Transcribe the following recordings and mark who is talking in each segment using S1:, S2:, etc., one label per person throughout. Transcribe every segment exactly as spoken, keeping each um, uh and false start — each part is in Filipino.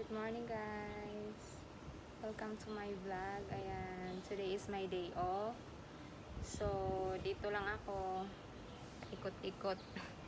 S1: Good morning guys! Welcome to my vlog. Ayan, today is my day off. So, dito lang ako ikot-ikot.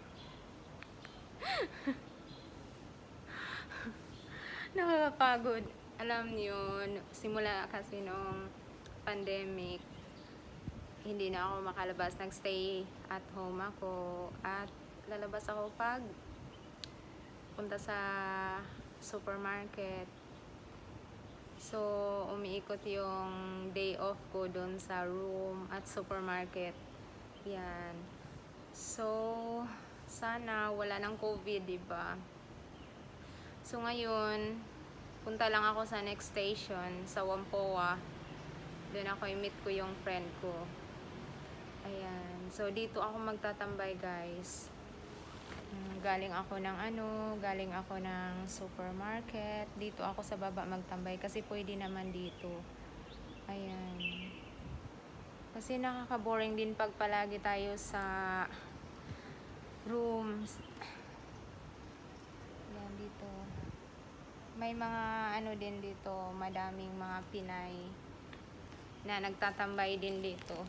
S1: Nakakapagod. Alam niyo, simula kasi nung pandemic, hindi na ako makalabas. Nagstay at home ako at lalabas ako pag punta sa supermarket. So, umiikot yung day off ko doon sa room at supermarket. Yan. So, sana wala ng COVID, diba? So, ngayon, punta lang ako sa next station, sa Whampoa. Doon ako i-meet ko yung friend ko. Ayan. So, dito ako magtatambay, guys. Galing ako ng ano, galing ako ng supermarket. Dito ako sa baba magtambay kasi pwede naman dito. Ayan. Kasi nakaka-boring din pag palagi tayo sa rooms. Ayan dito. May mga ano din dito, madaming mga Pinay na nagtatambay din dito.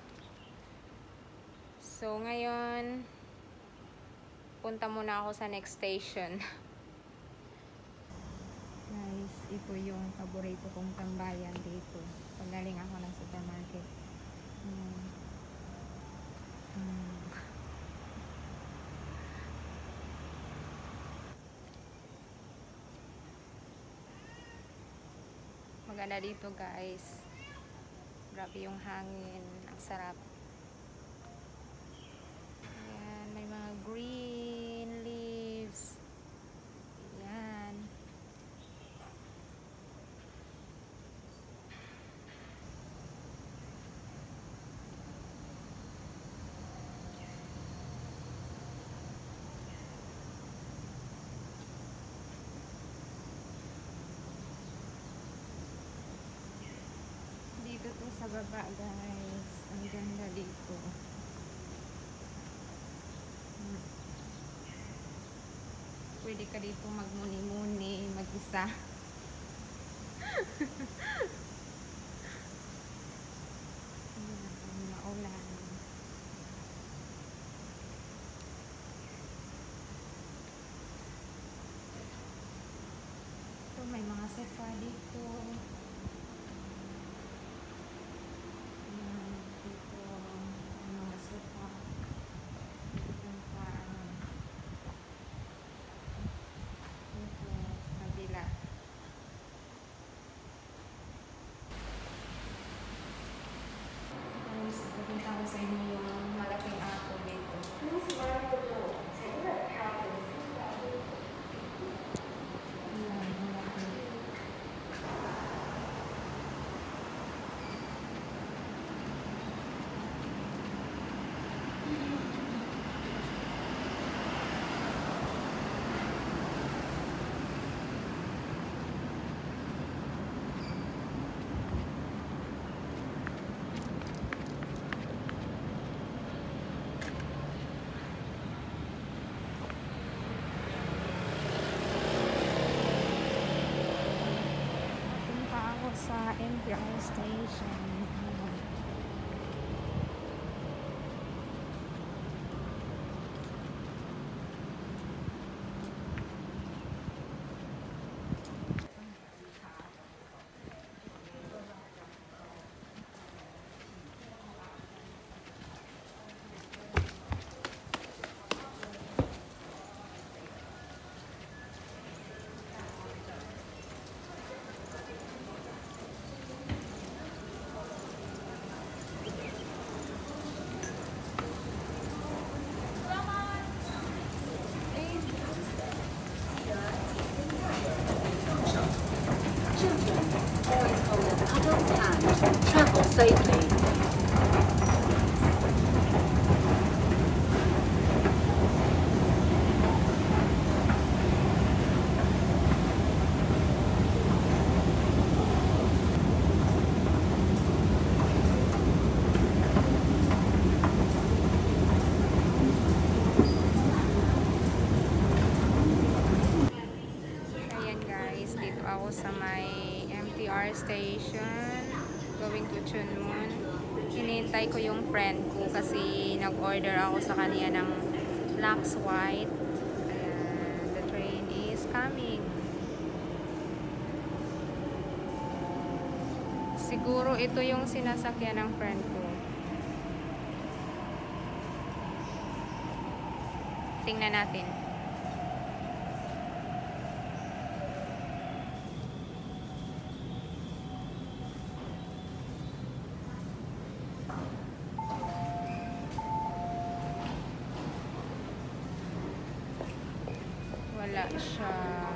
S1: So ngayon, punta muna ako sa next station. Guys, ito yung paborito kong tambayan dito. Pagaling ako ng supermarket. Hmm. Hmm. Maganda dito guys. Grabe yung hangin. Ang sarap. Ayan, may mga green leaves. Ayan. Dito to sa baba guys. Ang ganda dito. Hmm. Pwede ka dito magmuni-muni, mag-isa. Ayan, maulan. Ito may mga sofa dito. Ipakita ko sa inyo yung malaking apple dito. Ayan, malaki. Sa Empire Station. station. Going to Chunmun. Hinihintay ko yung friend ko kasi nag-order ako sa kanya ng Lux White. Ayan, the train is coming. Siguro ito yung sinasakyan ng friend ko. Tingnan natin. Wala siya.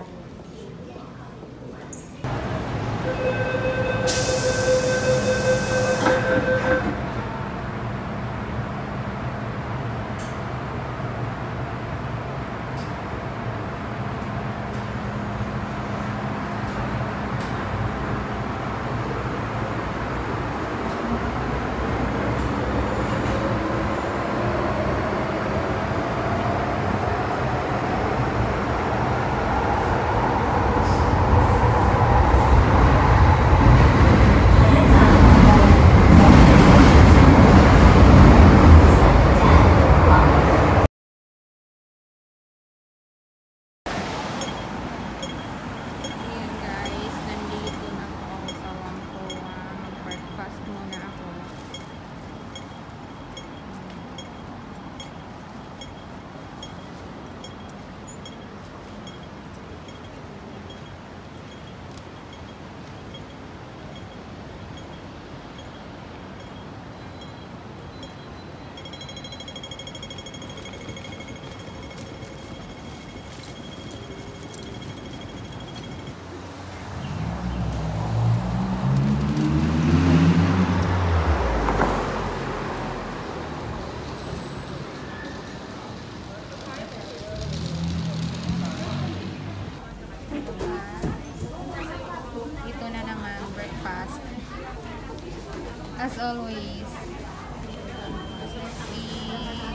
S1: As always, let's see.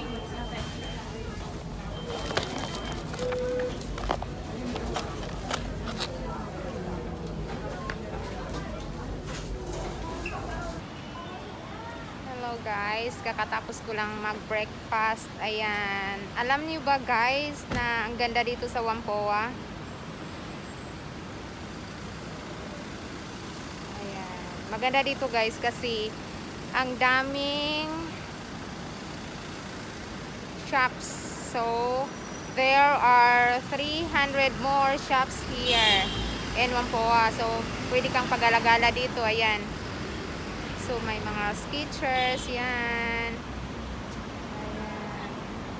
S1: Hello guys, kakatapos ko lang mag-breakfast. Ayan, alam niyo ba guys na ang ganda dito sa Whampoa? Maganda dito guys kasi ang daming shops. So there are three hundred more shops here in Whampoa. So pwede kang pag-alagala dito. Ayan. So may mga Skechers yan. Ayan.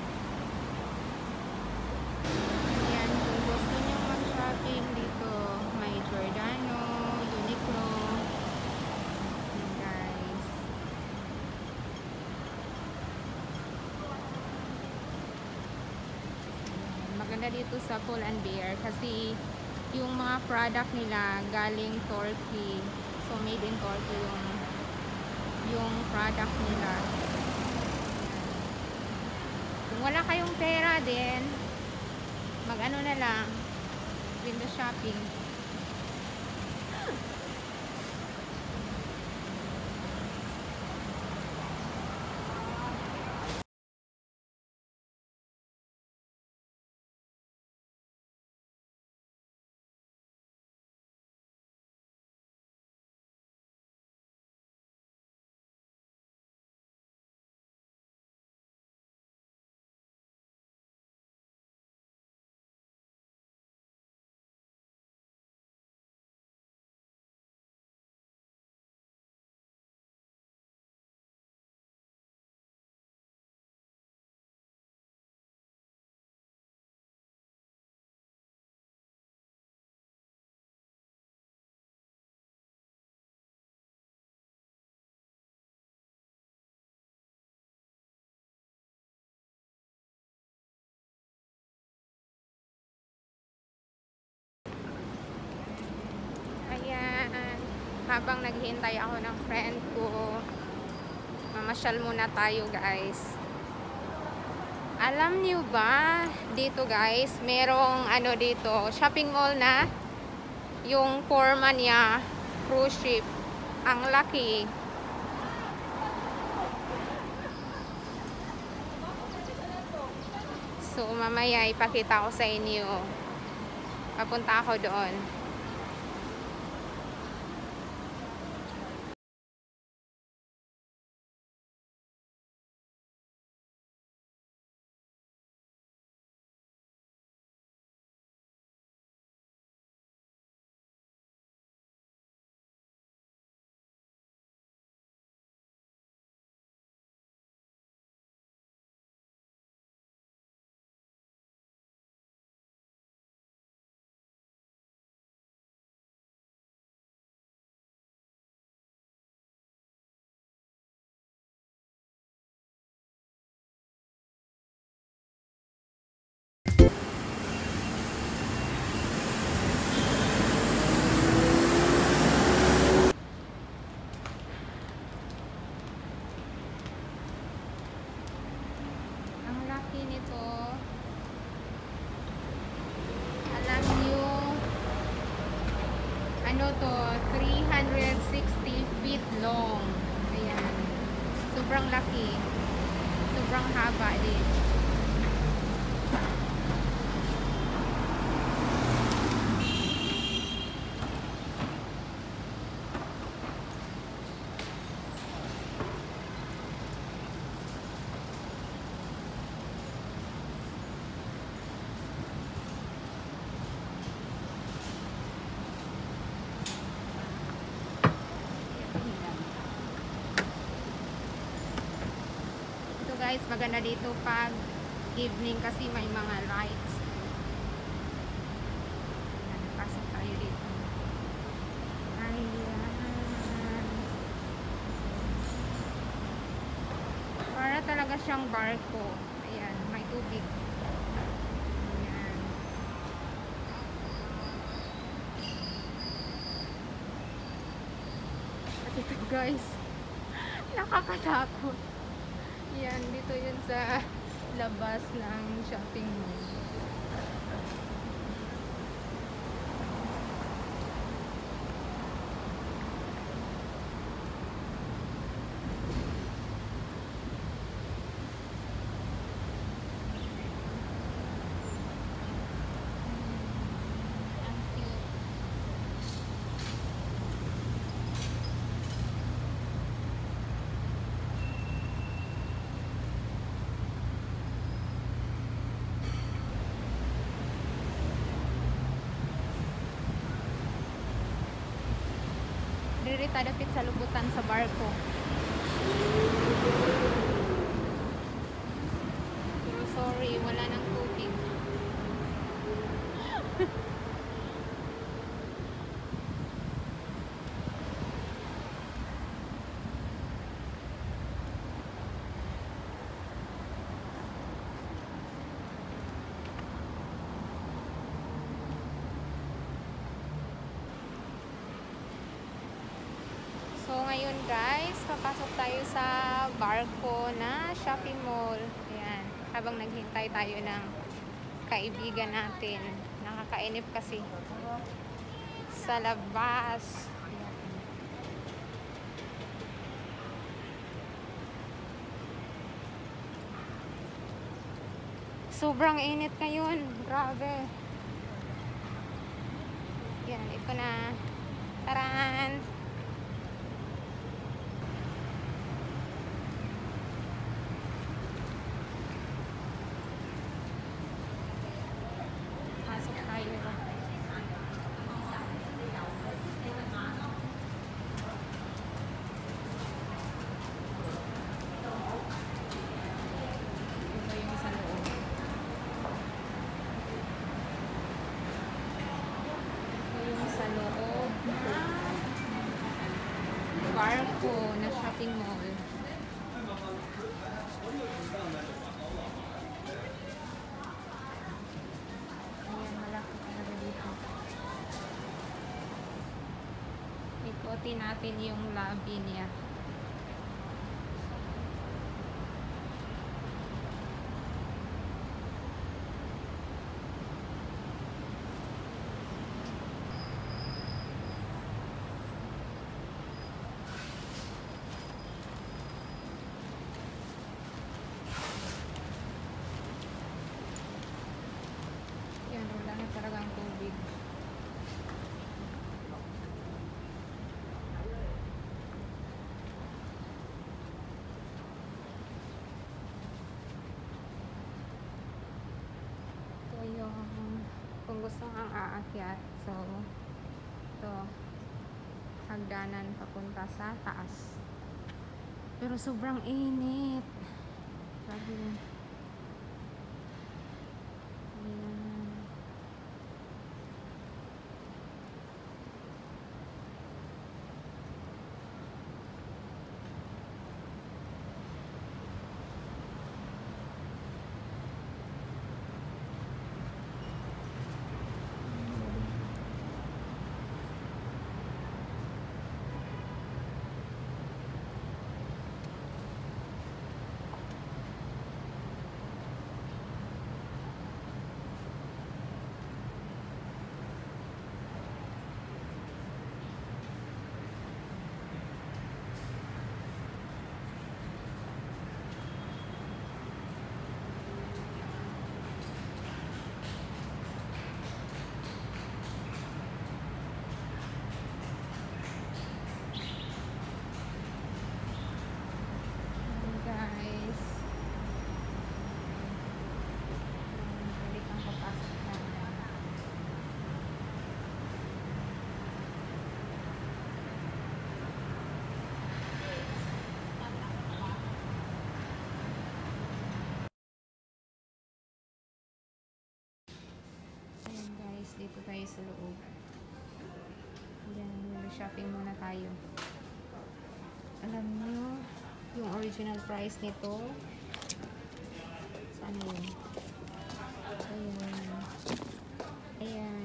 S1: Ayan, kung gusto nyo mag-shopping dito, may Giordano, Uniqlo. Maganda dito sa Pull and Bear kasi yung mga product nila galing Turkey. So made in Turkey yung yung product nila. Kung wala kayong pera din, mag-ano na lang, window shopping. Habang naghihintay ako ng friend ko, mamasyal muna tayo guys. Alam niyo ba dito guys, merong ano dito, shopping mall na yung forma niya cruise ship. Ang laki. So, mamaya ipakita ko sa inyo. Papunta ako doon. Nito, alam nyo, ano to, three hundred sixty feet long. Ayan, sobrang laki, sobrang haba din. Guys, maganda dito pag evening kasi may mga lights. Ayan, pasok tayo dito. Ayan. Para talaga siyang barko. Ayan, may tubig. Ayan. At ito guys, nakakatakot. Yan, dito yun sa labas ng shopping mall. Diri ta dapit sa lubutan sa barko. Pero sorry, wala nang tubig. So, ngayon guys, papasok tayo sa barko na shopping mall. Ayan, habang naghintay tayo ng kaibigan natin. Nakakainip kasi sa labas. Sobrang init ngayon. Grabe. Yan, ito na. Taran! Barko na shopping mall. Ayan, malaki talaga dito. Ikutin natin yung lobby niya. kung gusto ang aakyat, so ito hagdanan papunta sa taas, pero sobrang init, sabi mo. Dito tayo sa loob. Yan, shopping muna tayo. Alam nyo, yung original price nito, saan yun? Ayan. Ayan.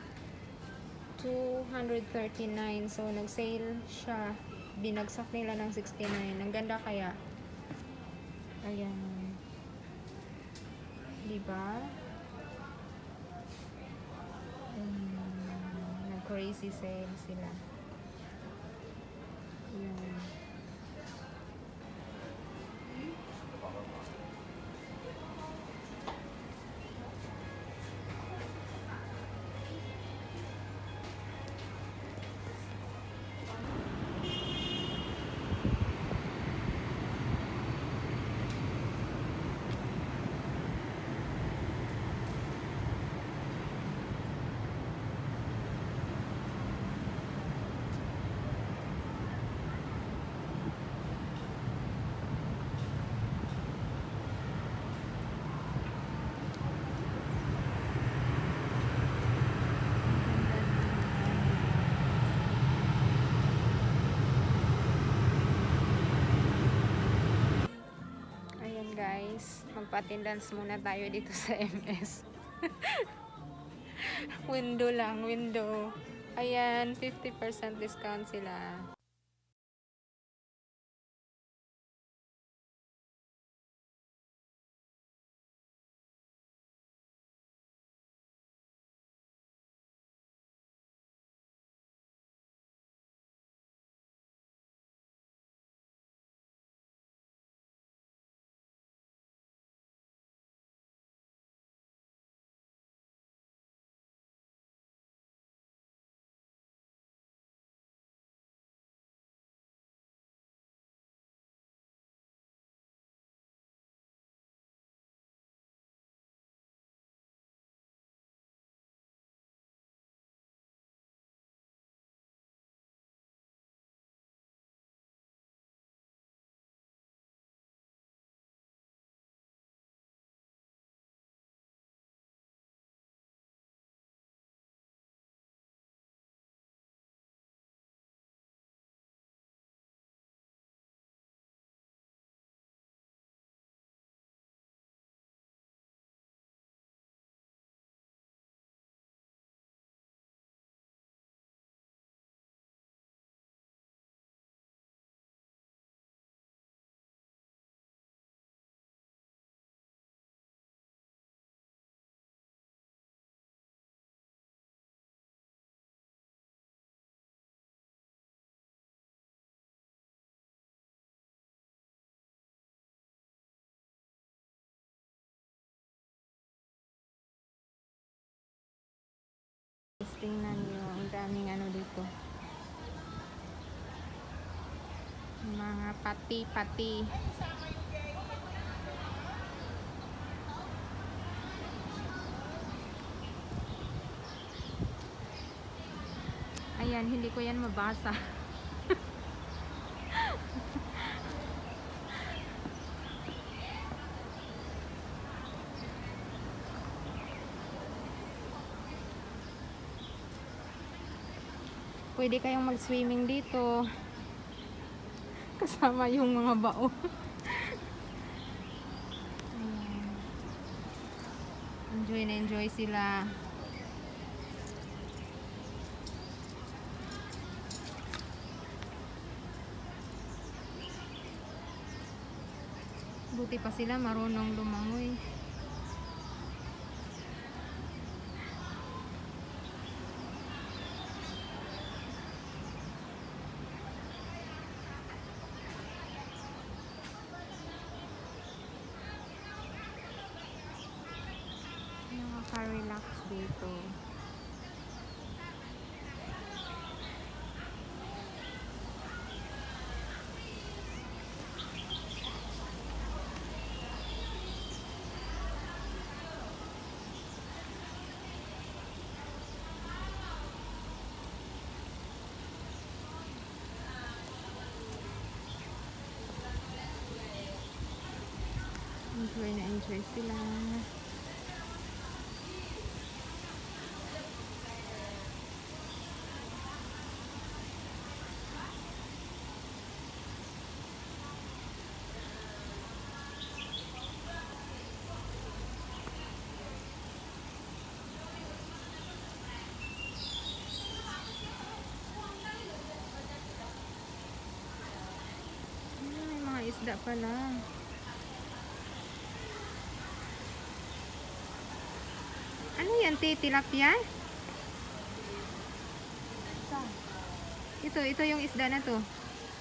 S1: two hundred thirty-nine. So, nag-sale siya. Binagsak nila ng sixty-nine. Ang ganda kaya. Ayan. Diba? Crazy sale sila. Yan. Guys, magpa-attendance muna tayo dito sa M S. Window lang, window. Ayan, fifty percent discount sila. Tingnan nyo, ang daming ano dito. Mga pati-pati. yan, hindi ko yan mabasa. Pwede kayong mag-swimming dito. Kasama yung mga bao. Ayan. Enjoy na enjoy sila. Buti pa sila marunong lumangoy. Nakaka-relax dito. Enjoy na enjoy sila. May mga isda pala. Ano yan, te? Tilapia? Ito, ito yung isda na to.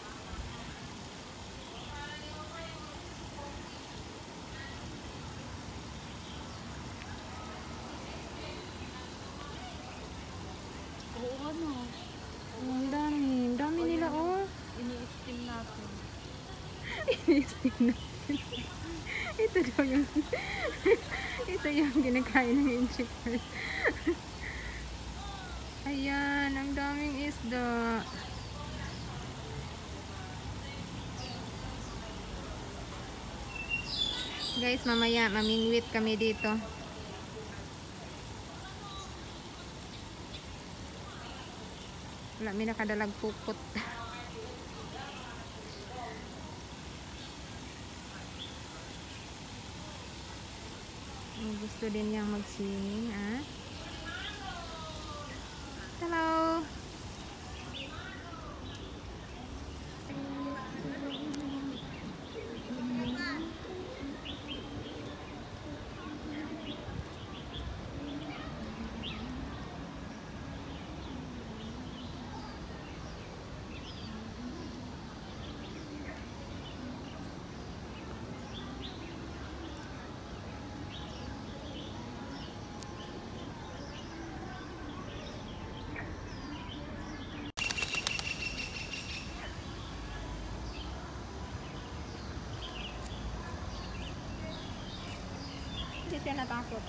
S2: Oo, ano?
S1: Ang dami. Ang dami nila, oh.
S2: Ini-steam natin.
S1: Ini-steam natin. Ito daw yung ito yung kinakain ng enchikar. Ayan, ang daming isda. Guys, mamaya mamingwit kami dito. Wala, may nakadalag pupot. Gusto din niyang mag-swimming, ah. Hello. Hindi siya natakot.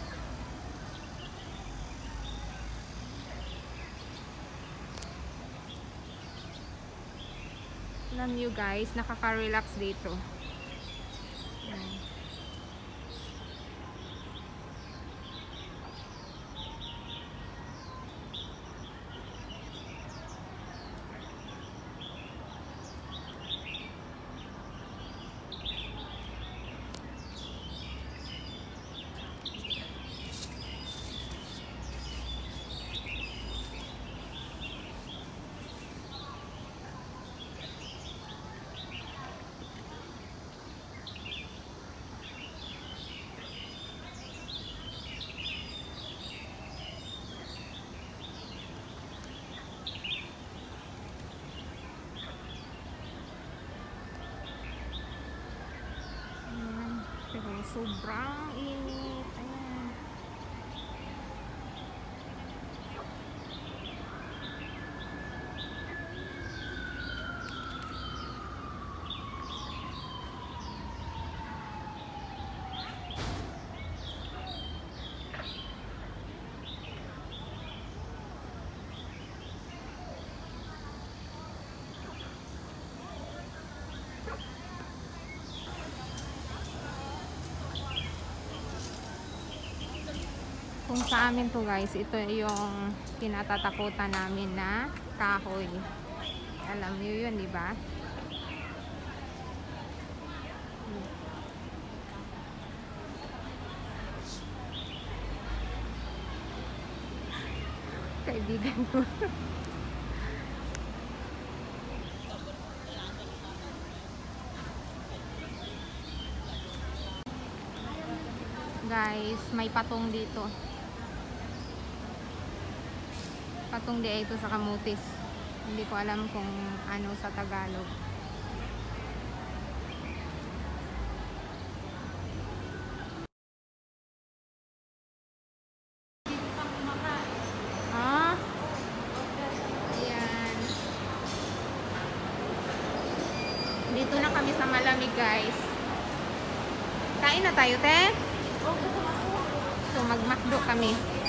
S1: Alam nyo guys, nakaka-relax dito. Ayan. Pero sobrang init. Ayan. Kung sa amin to guys, ito yung kinatatakutan namin na kahoy. Alam niyo yun, di ba? Kaibigan ko. Guys, may patong dito. Patong di ito sa Kamutis. Hindi ko alam kung ano sa Tagalog. Ah, ayan. Dito na kami sa malamig guys. Kain na tayo, te? So, mag-McDo kami.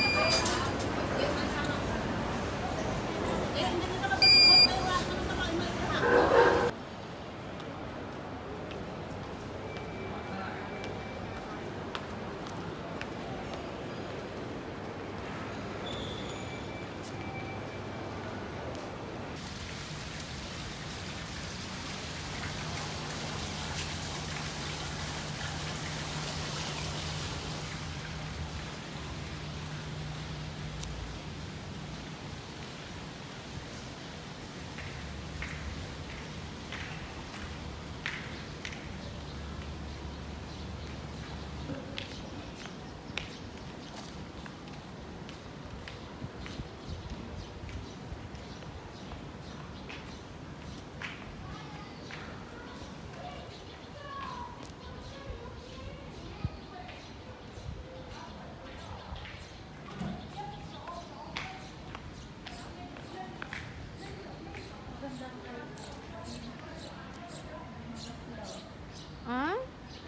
S1: Ah?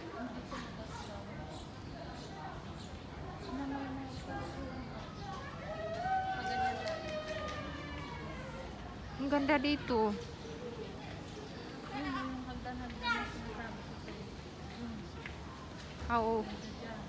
S1: Ang ganda dito.
S2: Ayun, yung hagdan-hagdan na sinasabi ko sa'yo.
S1: Oo.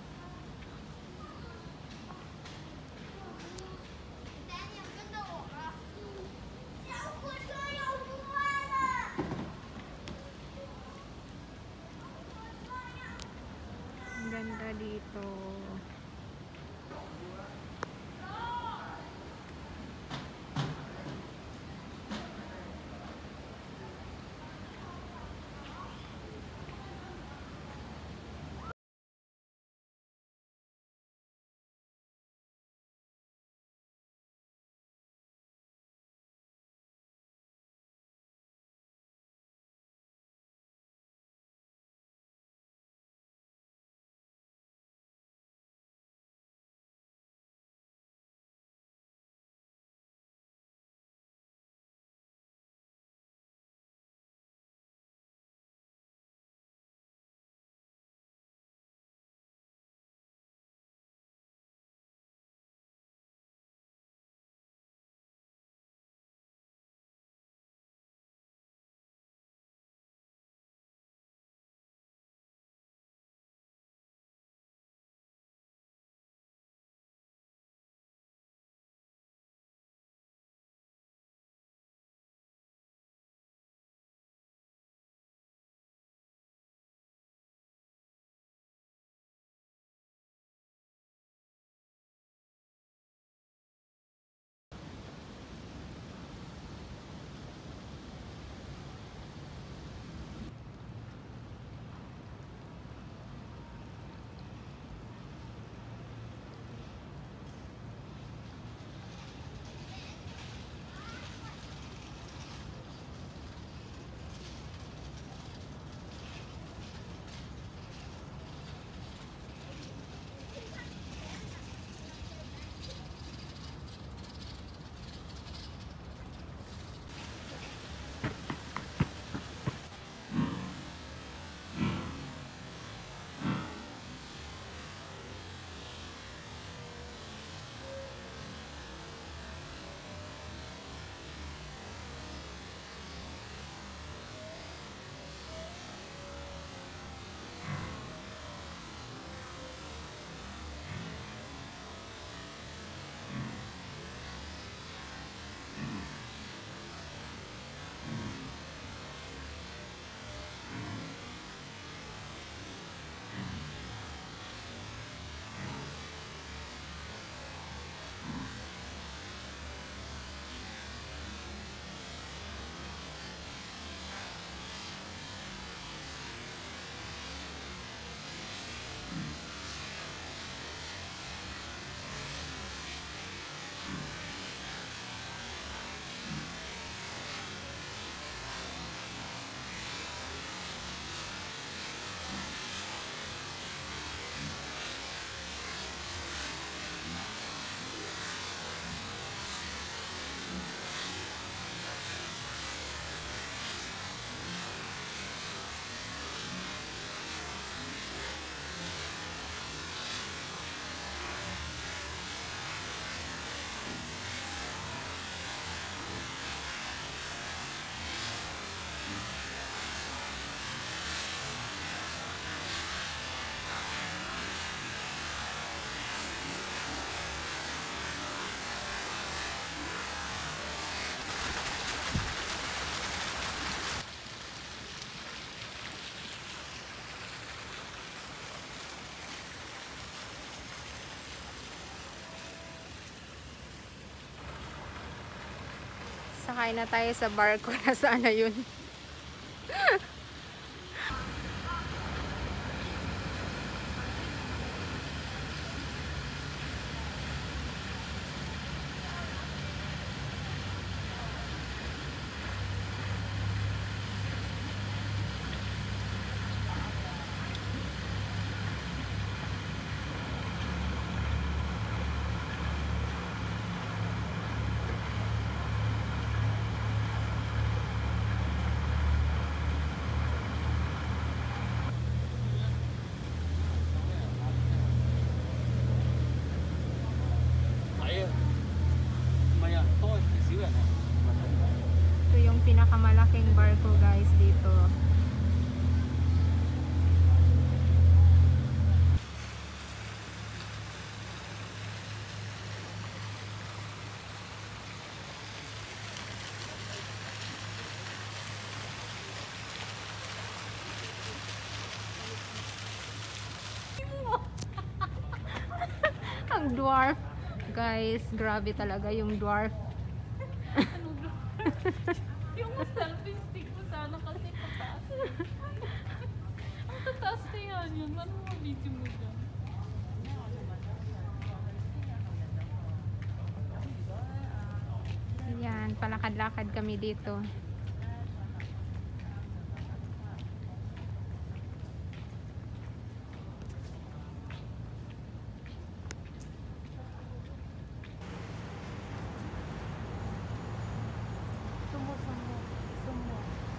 S1: Ang ganda dito. Sumakay na tayo sa barko. Nasaan na yun? Ito yung pinakamalaking barko guys dito. Ang dwarf. Guys, grabe talaga yung dwarf.
S2: Ano ba? Yung selfie stick ko sana kasi pataas. Ang tataas na yan yun. Ano mo video mo dyan?
S1: Ayan, palakad-lakad kami dito.
S2: Sumo, sumo. Sumo.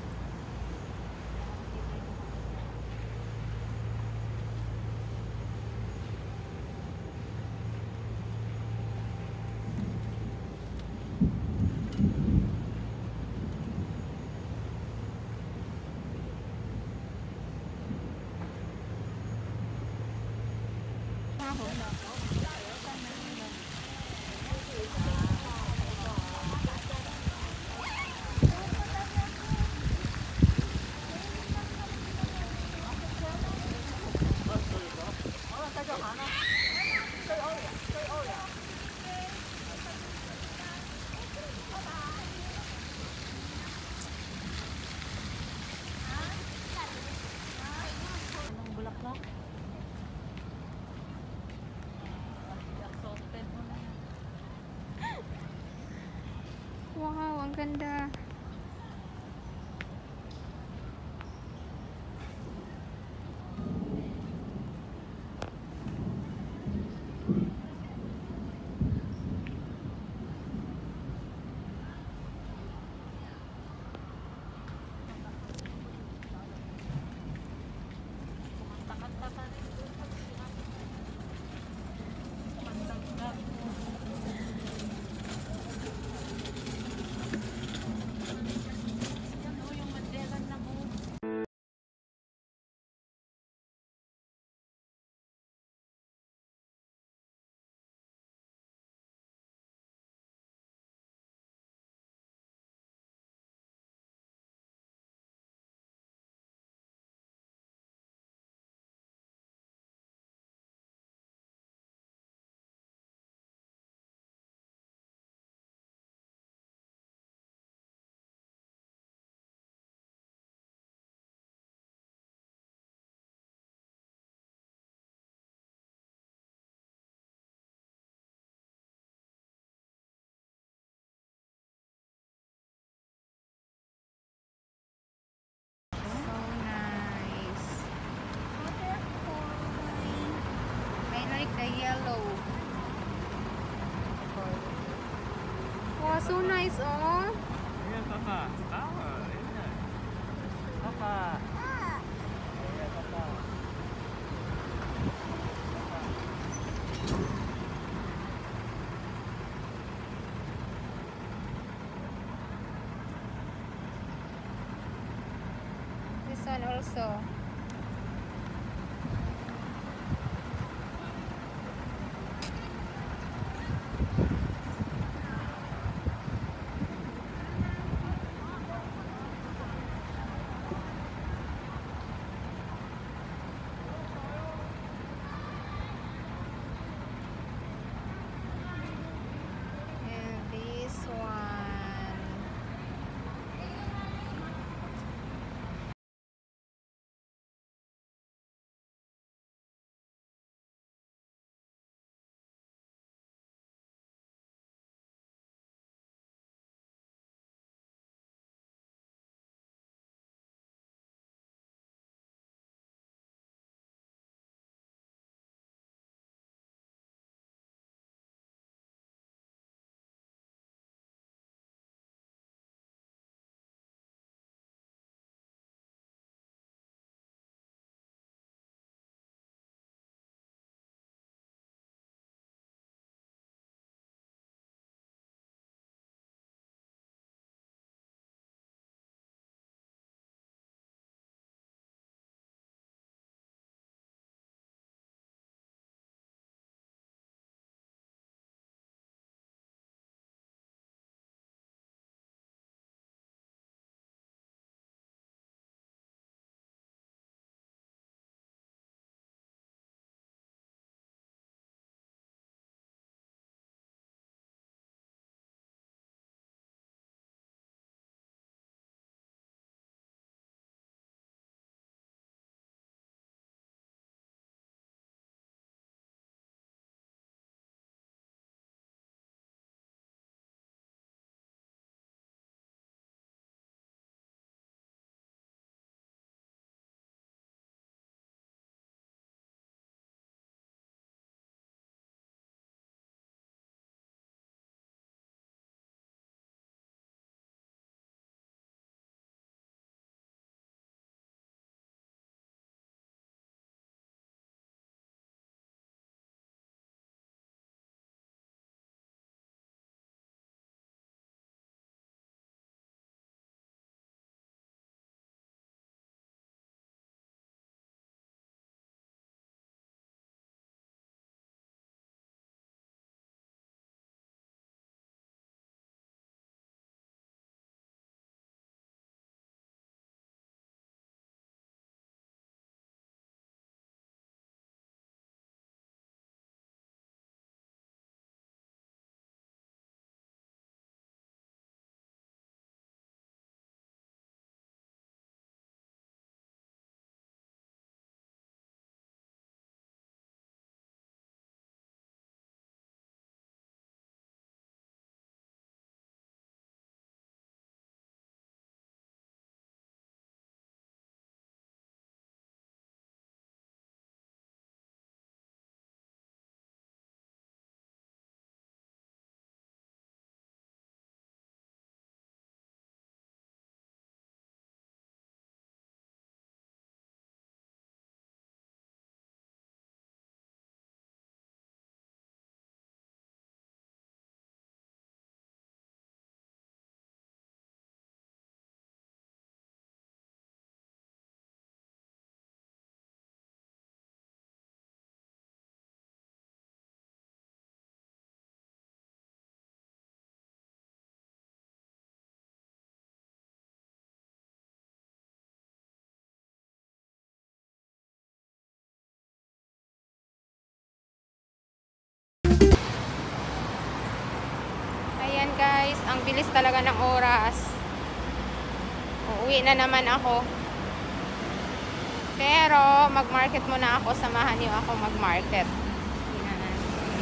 S2: Anong bulaklak? Exhausted mo na yan.
S1: Wow, ang ganda.
S2: Kanta-kanta pa rin. Kanta-kanta. Yan o, yung Magellan na mo.
S1: So nice. I like the yellow. Wow, so nice, oh.
S3: Ayan, Papa. Ah, ayan. Papa. Ayan, Papa.
S1: This one also. And this one. guys, ang bilis talaga ng oras. Uuwi na naman ako. Pero mag-market muna ako, samahan niyo ako mag-market. Yan.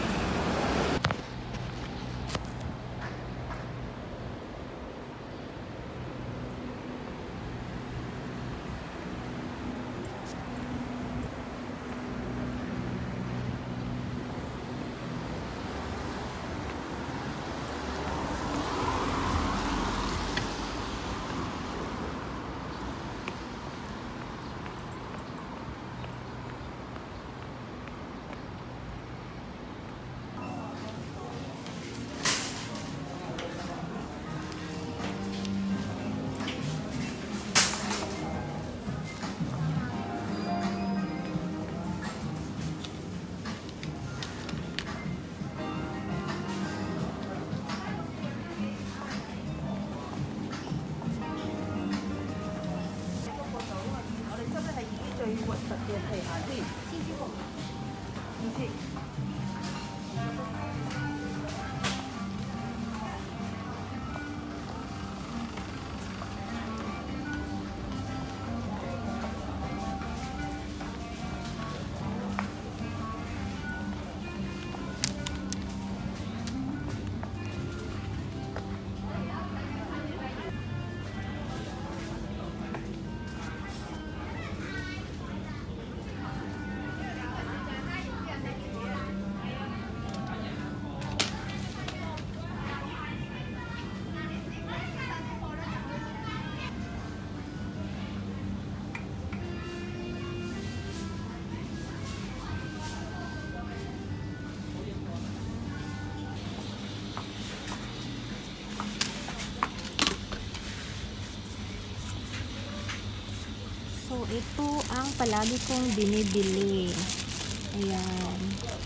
S1: So, ito ang palagi kong binibili. Ayan.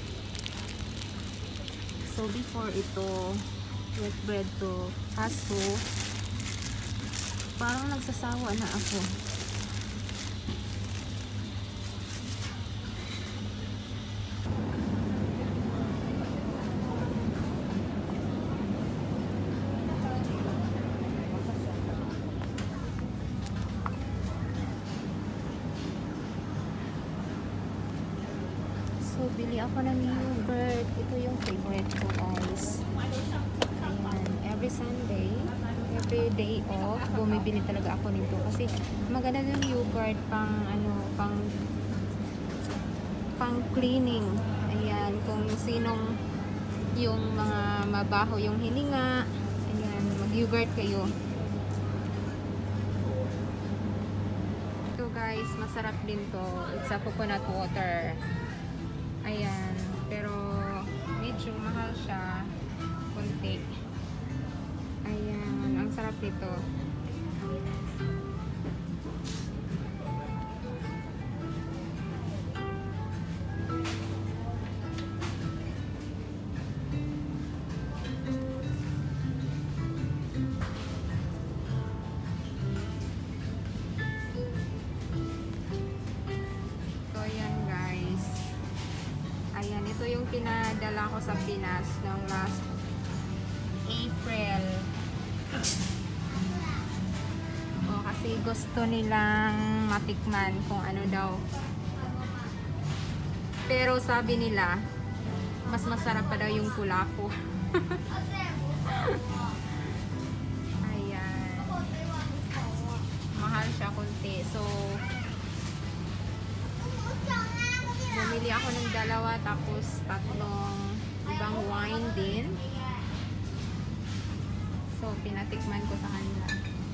S1: So, before ito, wet bread to. Kaso, parang nagsasawa na ako. So, bili ako ng yogurt. Ito yung favorite ko, guys. Ayan. Every Sunday, every day off, bumibili talaga ako nito. Kasi, maganda yung yogurt pang, ano, pang, pang cleaning. Ayan. Kung sinong yung mga mabaho yung hininga, ayan, mag-yogurt kayo. Ito, guys, masarap din to. It's a coconut water. Ayan, pero medyo mahal siya konti. Ayan, ang sarap nito. Ito yung pinadala ko sa Pinas noong last April. O, kasi gusto nilang matikman kung ano daw. Pero sabi nila, mas masarap pa daw yung kulako. Ayan. Mahal siya konti. So, bumili ako ng dalawa tapos tatlong ibang wine din. So, pinatikman ko sa kanila.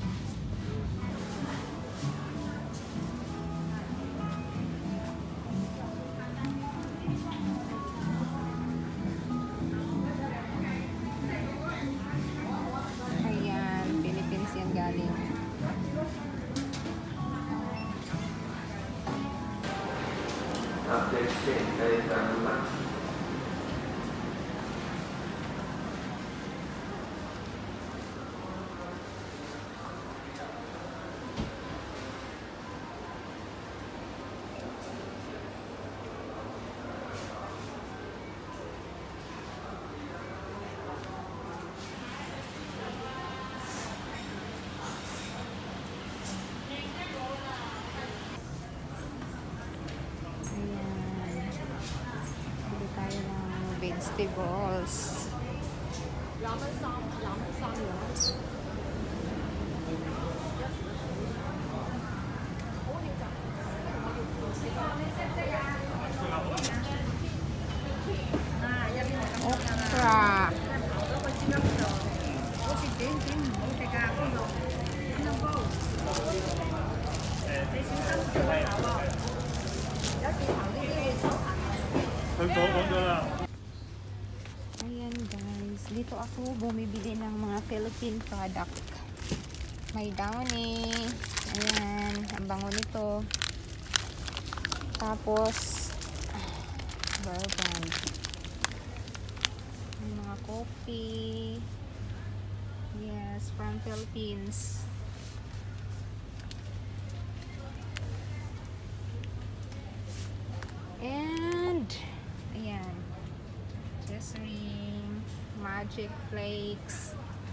S1: Ayan, Philippines yan galing.
S4: Subject state dari kandungan.
S1: vegetables. Okra. Ayan guys, dito ako bumibili ng mga Philippine product. May downy. Ayan, ang bango nito. Tapos, bourbon. May mga coffee. Yes, from Philippines. And, ayan. Ring, Magic Flakes,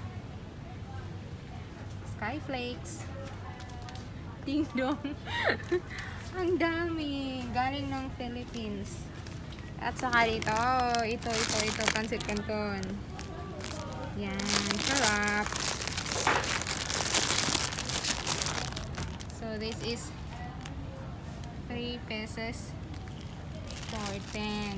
S1: Sky Flakes, Ding Dong. Ang dami. Galing ng Philippines. At saka dito, oh, ito, ito, ito, Pancit Canton. Yan, sarap. So, this is three pesos for ten.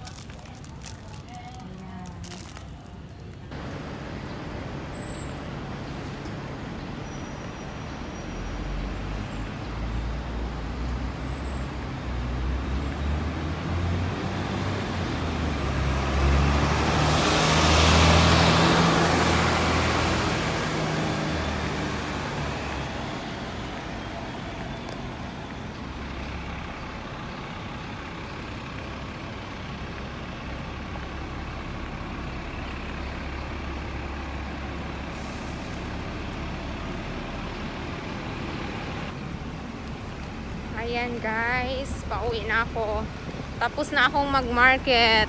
S1: Ayan guys, pauwi na ako. Tapos na akong mag-market.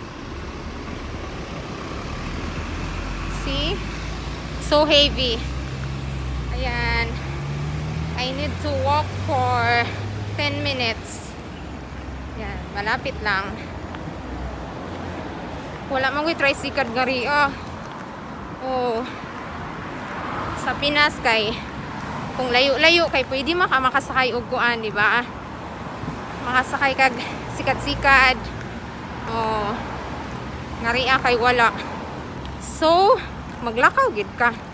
S1: See? So heavy. Ayan. I need to walk for ten minutes. Ayan, malapit lang. Wala mang tricycle gari. Oh. Oh. Sa Pinas kay kung layo-layo kay pwede maka makasakay og kuan, di ba? Makasakay kag sikat-sikat. Oh. Ngariya kay wala. So, maglakaw gid ka.